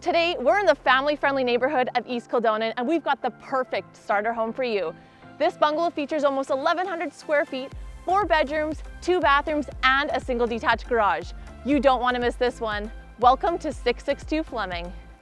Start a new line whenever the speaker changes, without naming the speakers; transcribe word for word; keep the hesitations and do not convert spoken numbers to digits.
Today, we're in the family-friendly neighborhood of East Kildonan, and we've got the perfect starter home for you. This bungalow features almost eleven hundred square feet, four bedrooms, two bathrooms, and a single detached garage. You don't want to miss this one. Welcome to six six two Fleming.